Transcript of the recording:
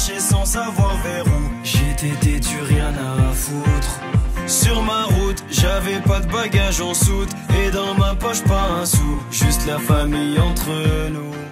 marchais sans savoir vers où. J'étais têtu, rien à foutre. Sur ma route, j'avais pas de bagages en soute. Et dans ma poche pas un sou, juste la famille entre nous.